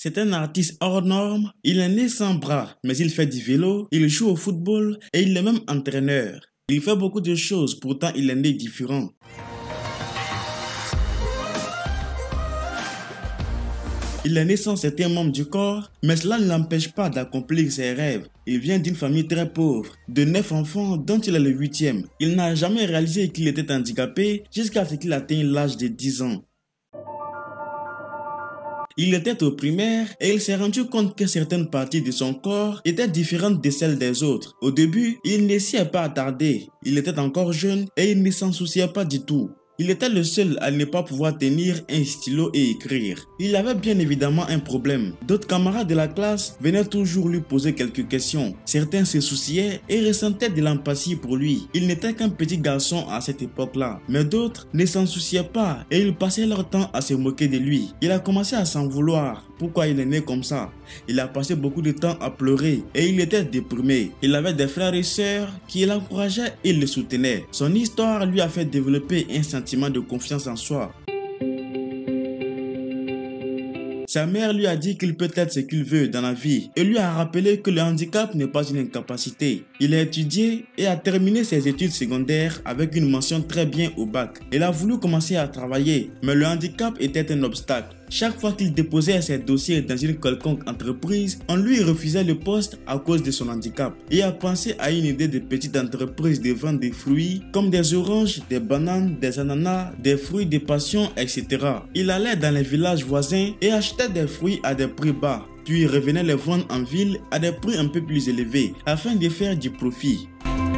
C'est un artiste hors norme, il est né sans bras, mais il fait du vélo, il joue au football et il est même entraîneur. Il fait beaucoup de choses, pourtant il est né différent. Il est né sans certains membres du corps, mais cela ne l'empêche pas d'accomplir ses rêves. Il vient d'une famille très pauvre, de 9 enfants dont il est le 8e. Il n'a jamais réalisé qu'il était handicapé jusqu'à ce qu'il atteigne l'âge de 10 ans. Il était au primaire et il s'est rendu compte que certaines parties de son corps étaient différentes de celles des autres. Au début, il ne s'y est pas attardé. Il était encore jeune et il ne s'en souciait pas du tout. Il était le seul à ne pas pouvoir tenir un stylo et écrire. Il avait bien évidemment un problème. D'autres camarades de la classe venaient toujours lui poser quelques questions. Certains se souciaient et ressentaient de l'empathie pour lui. Il n'était qu'un petit garçon à cette époque-là. Mais d'autres ne s'en souciaient pas et ils passaient leur temps à se moquer de lui. Il a commencé à s'en vouloir. Pourquoi il est né comme ça? Il a passé beaucoup de temps à pleurer et il était déprimé. Il avait des frères et sœurs qui l'encourageaient et le soutenaient. Son histoire lui a fait développer un sentiment de confiance en soi. Sa mère lui a dit qu'il peut être ce qu'il veut dans la vie et lui a rappelé que le handicap n'est pas une incapacité. Il a étudié et a terminé ses études secondaires avec une mention très bien au bac. Il a voulu commencer à travailler, mais le handicap était un obstacle. Chaque fois qu'il déposait ses dossiers dans une quelconque entreprise, on lui refusait le poste à cause de son handicap. Il a pensé à une idée de petite entreprise de vente des fruits comme des oranges, des bananes, des ananas, des fruits de passion, etc. Il allait dans les villages voisins et achetait des fruits à des prix bas, puis revenait les vendre en ville à des prix un peu plus élevés afin de faire du profit.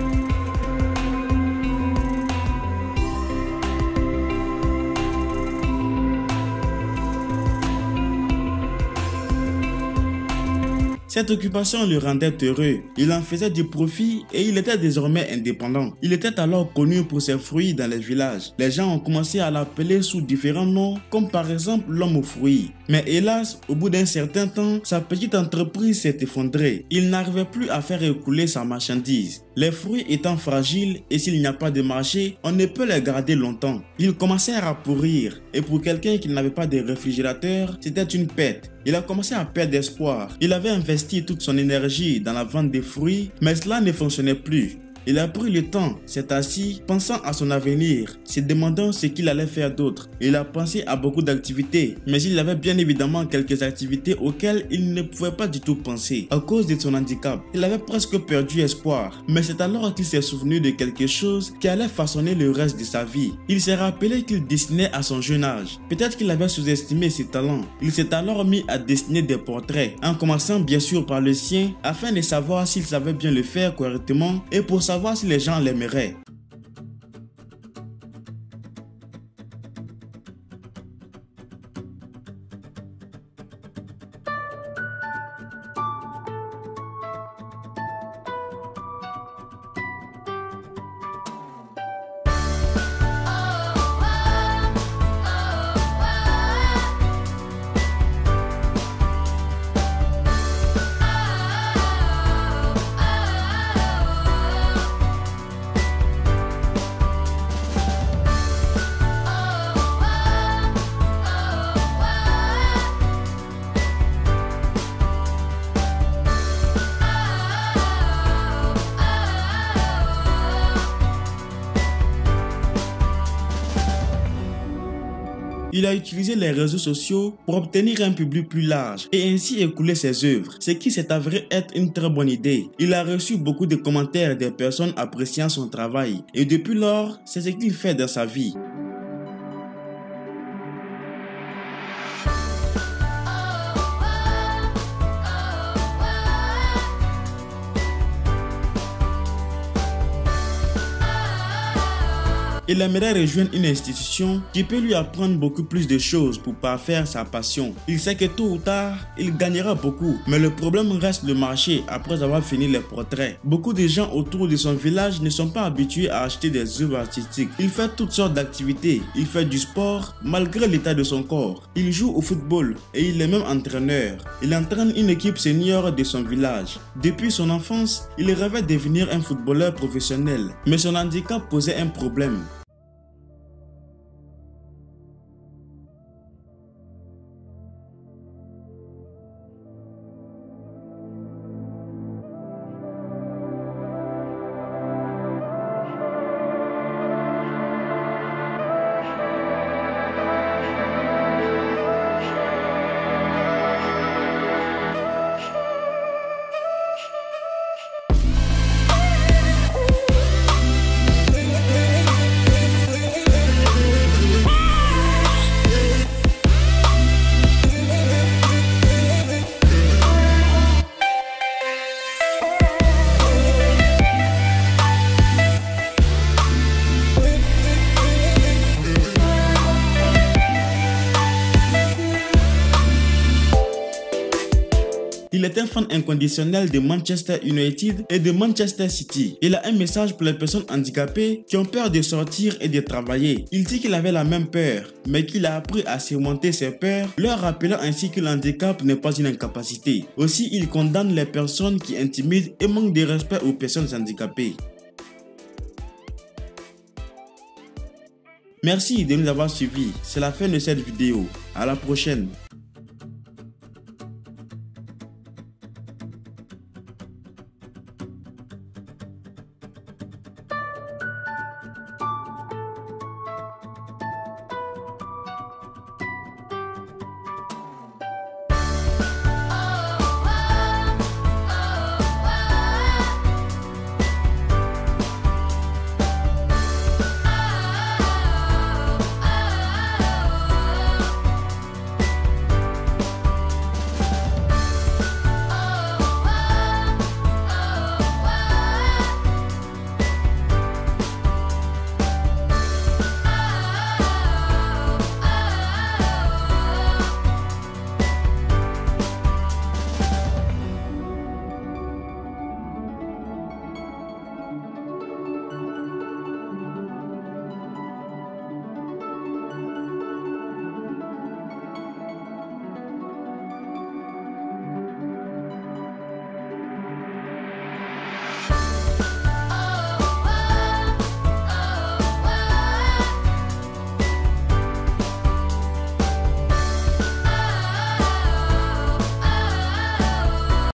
Cette occupation le rendait heureux, il en faisait du profit et il était désormais indépendant. Il était alors connu pour ses fruits dans les villages. Les gens ont commencé à l'appeler sous différents noms, comme par exemple l'homme aux fruits. Mais hélas, au bout d'un certain temps, sa petite entreprise s'est effondrée. Il n'arrivait plus à faire écouler sa marchandise. Les fruits étant fragiles et s'il n'y a pas de marché, on ne peut les garder longtemps. Ils commencèrent à pourrir et pour quelqu'un qui n'avait pas de réfrigérateur, c'était une perte. Il a commencé à perdre espoir. Il avait investi toute son énergie dans la vente des fruits, mais cela ne fonctionnait plus. Il a pris le temps, s'est assis, pensant à son avenir, se demandant ce qu'il allait faire d'autre. Il a pensé à beaucoup d'activités, mais il avait bien évidemment quelques activités auxquelles il ne pouvait pas du tout penser à cause de son handicap. Il avait presque perdu espoir, mais c'est alors qu'il s'est souvenu de quelque chose qui allait façonner le reste de sa vie. Il s'est rappelé qu'il dessinait à son jeune âge. Peut-être qu'il avait sous-estimé ses talents. Il s'est alors mis à dessiner des portraits, en commençant bien sûr par le sien, afin de savoir s'il savait bien le faire correctement et pour savoir si les gens l'aimeraient. Il a utilisé les réseaux sociaux pour obtenir un public plus large et ainsi écouler ses œuvres, ce qui s'est avéré être une très bonne idée. Il a reçu beaucoup de commentaires des personnes appréciant son travail et depuis lors, c'est ce qu'il fait dans sa vie. Il aimerait rejoindre une institution qui peut lui apprendre beaucoup plus de choses pour parfaire sa passion. Il sait que tôt ou tard, il gagnera beaucoup. Mais le problème reste le marché après avoir fini les portraits. Beaucoup de gens autour de son village ne sont pas habitués à acheter des œuvres artistiques. Il fait toutes sortes d'activités. Il fait du sport malgré l'état de son corps. Il joue au football et il est même entraîneur. Il entraîne une équipe senior de son village. Depuis son enfance, il rêvait de devenir un footballeur professionnel. Mais son handicap posait un problème. Il est un fan inconditionnel de Manchester United et de Manchester City. Il a un message pour les personnes handicapées qui ont peur de sortir et de travailler. Il dit qu'il avait la même peur, mais qu'il a appris à surmonter ses peurs, leur rappelant ainsi que le handicap n'est pas une incapacité. Aussi, il condamne les personnes qui intimident et manquent de respect aux personnes handicapées. Merci de nous avoir suivis. C'est la fin de cette vidéo. À la prochaine.